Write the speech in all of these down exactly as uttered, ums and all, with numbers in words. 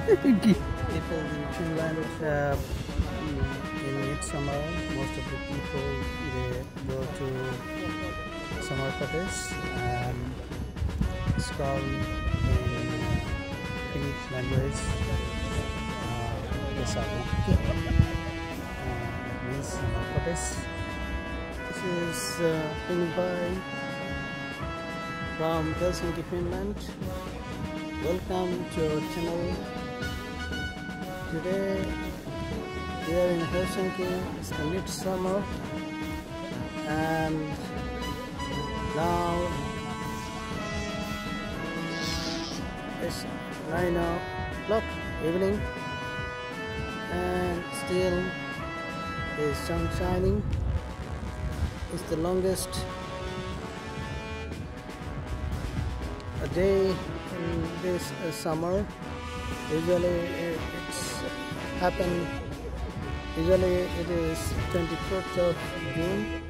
People in Finland, uh, in midsummer, most of the people they go to summer cottage, and it's called in Finnish language uh, kesämökki. Uh, that means summer cottage. This is uh, Finby from Helsinki, Finland. Welcome to our channel. Today we are in Helsinki. It's the midsummer, and now it's nine o'clock evening, and still is sun shining. It's the longest a day in this uh, summer. Usually it's happened. Usually it is twenty-fourth of June.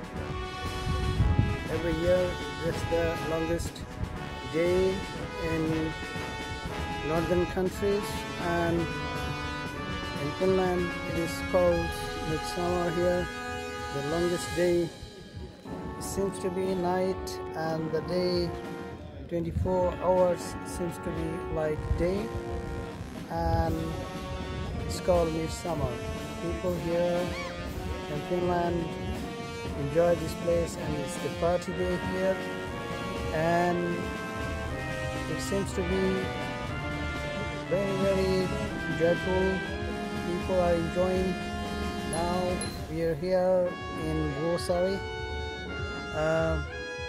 Every year it's the longest day in northern countries, and in Finland it is called midsummer here. The longest day seems to be night, and the day twenty-four hours seems to be like day, and it's called midsummer. People here in Finland enjoy this place, and it's the party day here, and it seems to be very very joyful. People are enjoying. Now we are here in Vuosaari uh,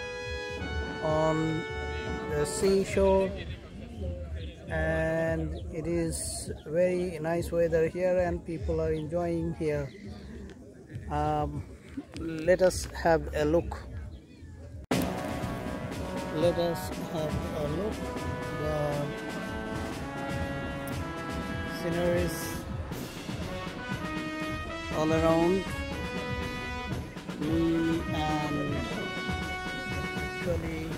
on the seashore, and it is very nice weather here, and people are enjoying here. Um, let us have a look. Let us have a look. The sceneries all around me, and actually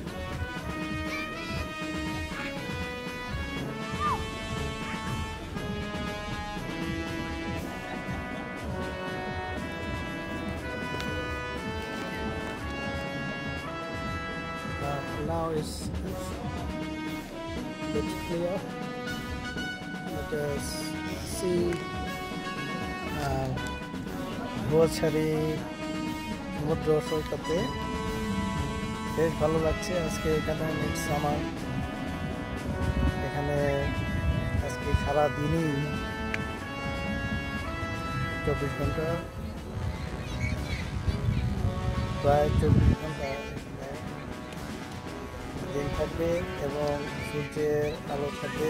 uh, now is a bit clear. Let us see ভুয়াছড়ি সমুদ্র সৈকতে বেশ ভালো লাগছে আজকে। এখানে midsummer, এখানে আজকে সারা দিনই চব্বিশ ঘন্টা প্রায় চব্বিশ ঘন্টা এখানে দিন থাকবে এবং সূর্যের আলো থাকবে।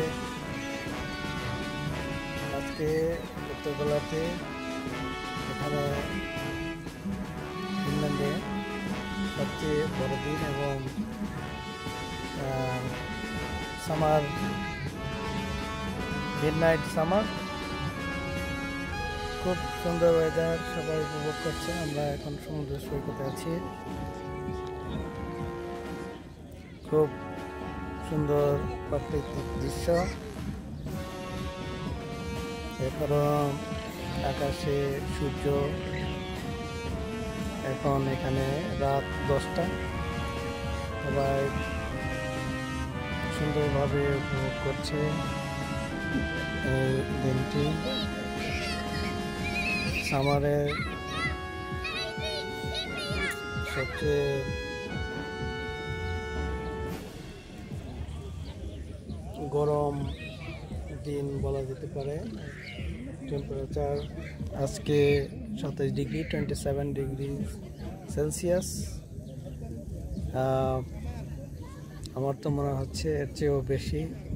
আজকে উত্তরবেলাতে এখানে ফিনল্যান্ডে সবচেয়ে বড় দিন, এবং সামার মিডনাইট সামার, খুব সুন্দর ওয়েদার, সবাই উপভোগ করছে। আমরা এখন সমুদ্র সৈকতে আছি। খুব সুন্দর প্রাকৃতিক দৃশ্য। এরপরও আকাশে সূর্য, এখন এখানে রাত দশটা। সবাই সুন্দরভাবে উপভোগ করছে এই দিনটি। সামারের সবচেয়ে গরম দিন বলা যেতে পারে। টেম্পারেচার আজকে সাতাশ degree, twenty seven degree Celsius. আমার তো মনে হচ্ছে এর চেয়েও বেশি।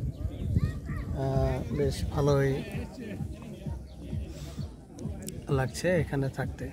বেশ ভালোই লাগছে এখানে থাকতে।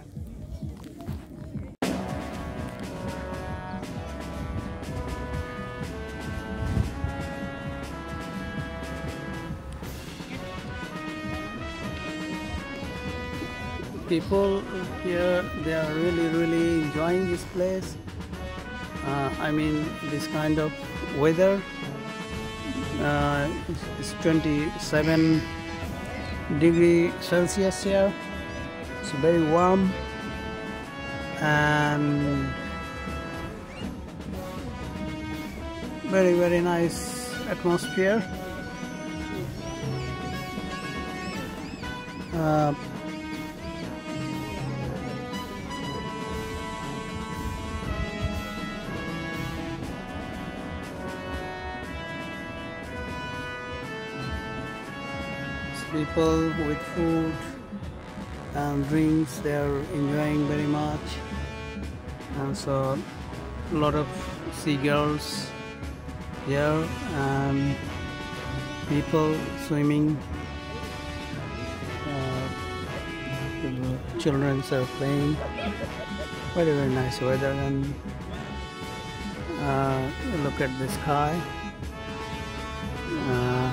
People here, they are really really enjoying this place. uh, I mean this kind of weather. Uh, it's, it's twenty-seven degree Celsius here. It's very warm and very very nice atmosphere. Uh, people with food and drinks, they are enjoying very much, and so a lot of seagulls here and people swimming. Uh, the children are playing. Very very nice weather, and uh, look at the sky. Uh,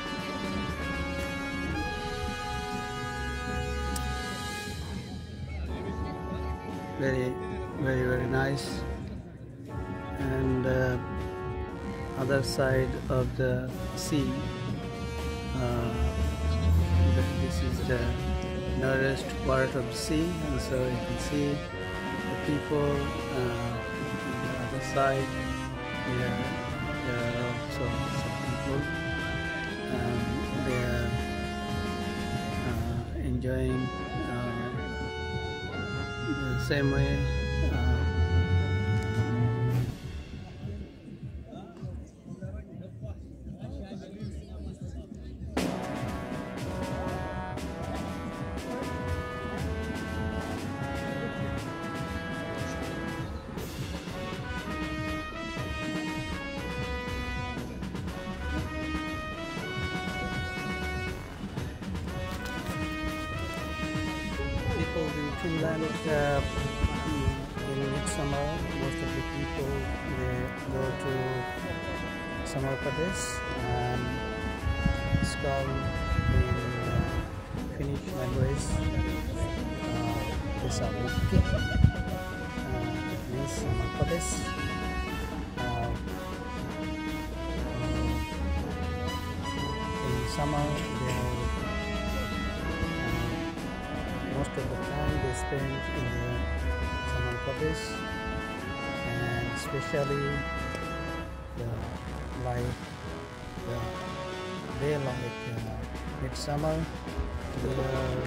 very very very nice. And uh, other side of the sea, uh, this is the northern part of the sea, and so you can see the people uh, on the other side. Yeah, there are also some people, and they are uh, enjoying uh, the same way. Uh, in Finland, uh, in midsummer, most of the people they go to summer Pradesh, and it's called in uh, Finnish language Kesämökki. Uh, it means summer Pradesh. Uh, uh, in summer, they are most of the time they spend in the summer Pradesh, and especially the like the they like uh, midsummer. They are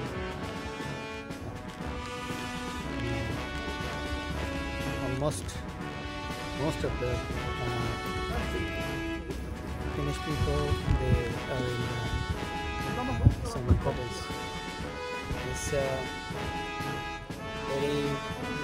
uh, almost most of the uh, Finnish people, they are in the summer Pradesh. It's uh, very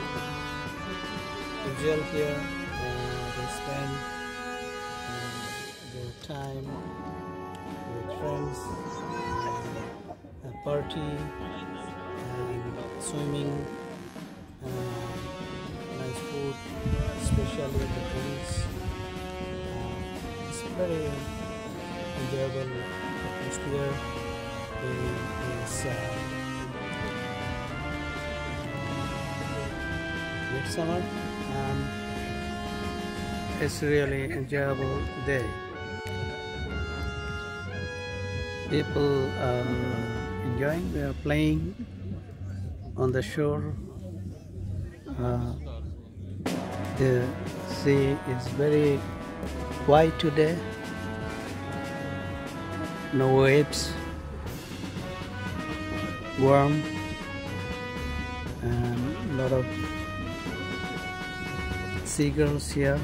usual here. Uh, they spend uh, their time with friends, uh, a party, and swimming, uh, nice food, especially the drinks. Uh, it's very enjoyable atmosphere. It is uh, midsummer, and it's really enjoyable day. People are enjoying, they are playing on the shore. Uh, the sea is very quiet today, no waves, warm, and a lot of seagulls here.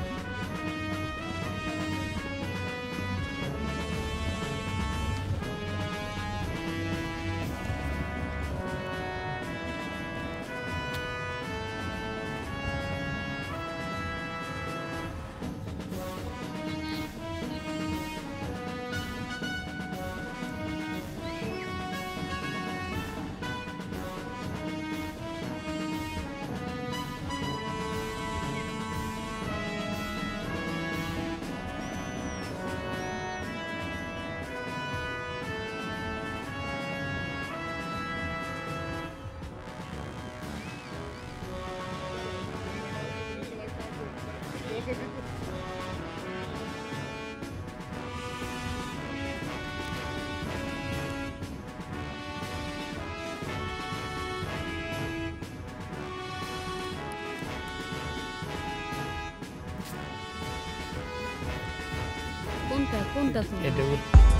কোনটা কোনটা তুমি এটা